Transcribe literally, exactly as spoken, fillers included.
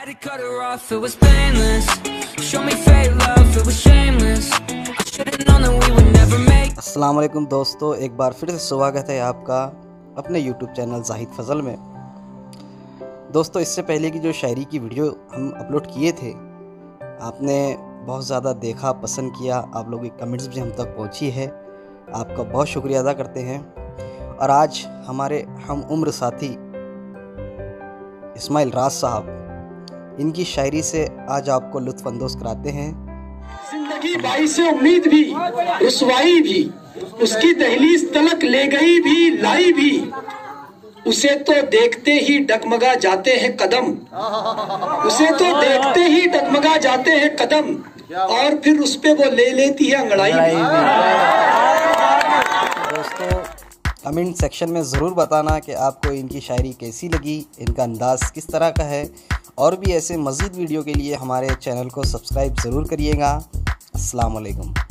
Had to cut her off, it was painless. Show me fake love, it was shameless. I should've known that we would never make. अस्सलाम वालेकुम दोस्तों, एक बार फिर से स्वागत है आपका अपने यूट्यूब चैनल जाहिद फजल में। दोस्तों, इससे पहले की जो शायरी की वीडियो हम अपलोड किए थे, आपने बहुत ज़्यादा देखा, पसंद किया, आप लोगों की कमेंट्स भी हम तक पहुंची है। आपका बहुत शुक्रिया अदा करते हैं। और आज हमारे हम उम्र साथी इस्माइल राज साहब, इनकी शायरी से आज आपको लुत्फ़ अंदोज़ कराते हैं। जिंदगी बाईस से उम्मीद भी, रुसवाई भी, उसकी दहलीज तलक ले गई भी, लाई भी। उसे तो देखते ही डगमगा जाते हैं कदम, उसे तो देखते ही डगमगा जाते हैं कदम, और फिर उस पे वो ले लेती है अंगड़ाई भी। दोस्तों, कमेंट सेक्शन में ज़रूर बताना कि आपको इनकी शायरी कैसी लगी, इनका अंदाज़ किस तरह का है। और भी ऐसे मज़ीद वीडियो के लिए हमारे चैनल को सब्सक्राइब ज़रूर करिएगा। अस्सलाम वालेकुम।